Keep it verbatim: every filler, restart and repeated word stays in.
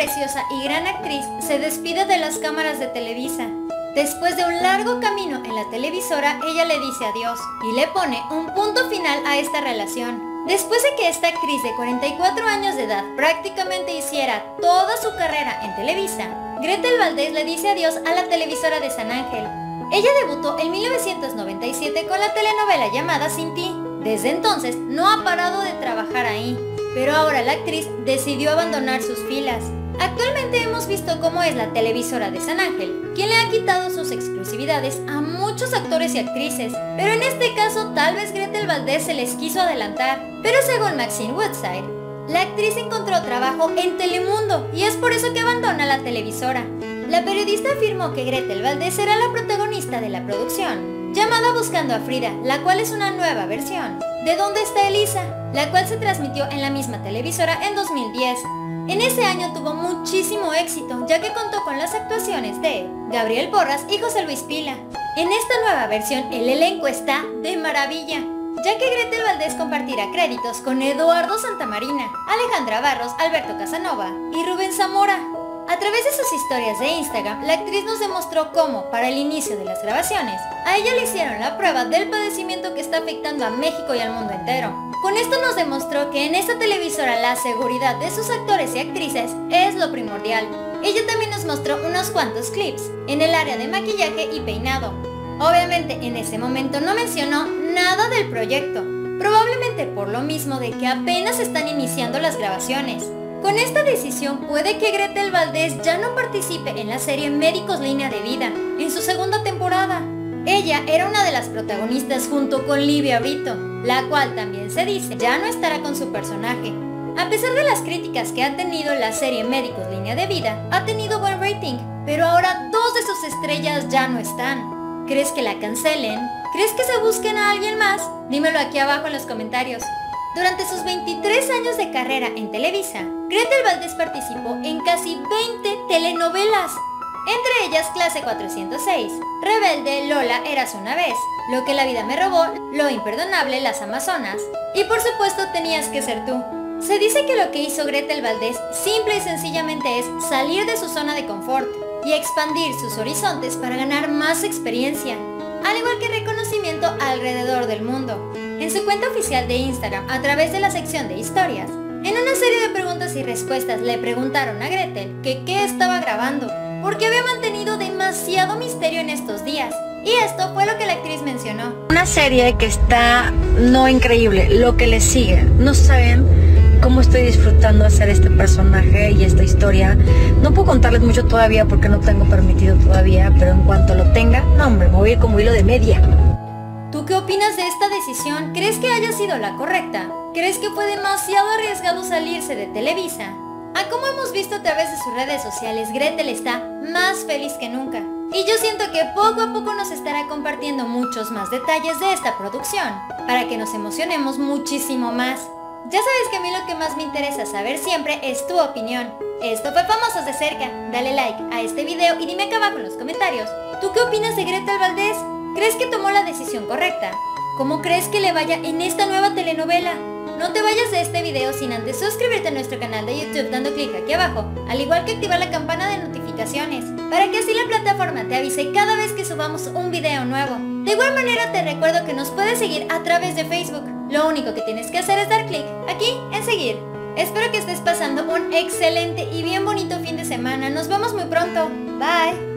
preciosa y gran actriz se despide de las cámaras de Televisa. Después de un largo camino en la televisora, ella le dice adiós y le pone un punto final a esta relación. Después de que esta actriz de cuarenta y cuatro años de edad prácticamente hiciera toda su carrera en Televisa, Gretel Valdés le dice adiós a la televisora de San Ángel. Ella debutó en mil novecientos noventa y siete con la telenovela llamada Sin Ti. Desde entonces no ha parado de trabajar ahí, pero ahora la actriz decidió abandonar sus filas. Actualmente hemos visto cómo es la televisora de San Ángel, quien le ha quitado sus exclusividades a muchos actores y actrices, pero en este caso tal vez Gretel Valdés se les quiso adelantar. Pero según Maxine Woodside, la actriz encontró trabajo en Telemundo y es por eso que abandona la televisora. La periodista afirmó que Gretel Valdés será la protagonista de la producción, llamada Buscando a Frida, la cual es una nueva versión de ¿Dónde está Elisa?, la cual se transmitió en la misma televisora en dos mil diez. En ese año tuvo muchísimo éxito, ya que contó con las actuaciones de Gabriel Porras y José Luis Pila. En esta nueva versión el elenco está de maravilla, ya que Gretel Valdés compartirá créditos con Eduardo Santamarina, Alejandra Barros, Alberto Casanova y Rubén Zamora. A través de sus historias de Instagram, la actriz nos demostró cómo, para el inicio de las grabaciones, a ella le hicieron la prueba del padecimiento que está afectando a México y al mundo entero. Con esto nos demostró que en esta televisora la seguridad de sus actores y actrices es lo primordial. Ella también nos mostró unos cuantos clips en el área de maquillaje y peinado. Obviamente en ese momento no mencionó nada del proyecto, probablemente por lo mismo de que apenas están iniciando las grabaciones. Con esta decisión puede que Gretel Valdés ya no participe en la serie Médicos Línea de Vida en su segunda temporada. Ella era una de las protagonistas junto con Livia Brito, la cual también se dice ya no estará con su personaje. A pesar de las críticas que ha tenido la serie Médicos Línea de Vida, ha tenido buen rating, pero ahora dos de sus estrellas ya no están. ¿Crees que la cancelen? ¿Crees que se busquen a alguien más? Dímelo aquí abajo en los comentarios. Durante sus veintitrés años de carrera en Televisa, Gretel Valdés participó en casi veinte telenovelas, entre ellas Clase cuatrocientos seis, Rebelde, Lola, Érase una vez, Lo que la vida me robó, Lo imperdonable, Las Amazonas y por supuesto Tenías que ser tú. Se dice que lo que hizo Gretel Valdés simple y sencillamente es salir de su zona de confort y expandir sus horizontes para ganar más experiencia, al igual que reconocimiento alrededor del mundo. En su cuenta oficial de Instagram, a través de la sección de historias, en una serie de preguntas y respuestas le preguntaron a Gretel que qué estaba grabando, porque había mantenido demasiado misterio en estos días. Y esto fue lo que la actriz mencionó. Una serie que está no increíble, lo que le sigue. No saben cómo estoy disfrutando hacer este personaje y esta historia. No puedo contarles mucho todavía porque no tengo permitido todavía, pero en cuanto lo tenga, no hombre, me voy a ir como hilo de media. ¿Tú qué opinas de esta decisión? ¿Crees que haya sido la correcta? ¿Crees que fue demasiado arriesgado salirse de Televisa? A como hemos visto a través de sus redes sociales, Gretel está más feliz que nunca. Y yo siento que poco a poco nos estará compartiendo muchos más detalles de esta producción, para que nos emocionemos muchísimo más. Ya sabes que a mí lo que más me interesa saber siempre es tu opinión. Esto fue Famosos de Cerca. Dale like a este video y dime acá abajo en los comentarios, ¿tú qué opinas de Gretel Valdés? ¿Crees que tomó la decisión correcta? ¿Cómo crees que le vaya en esta nueva telenovela? No te vayas de este video sin antes suscribirte a nuestro canal de YouTube dando clic aquí abajo, al igual que activar la campana de notificaciones, para que así la plataforma te avise cada vez que subamos un video nuevo. De igual manera te recuerdo que nos puedes seguir a través de Facebook. Lo único que tienes que hacer es dar clic aquí en seguir. Espero que estés pasando un excelente y bien bonito fin de semana. Nos vemos muy pronto. Bye.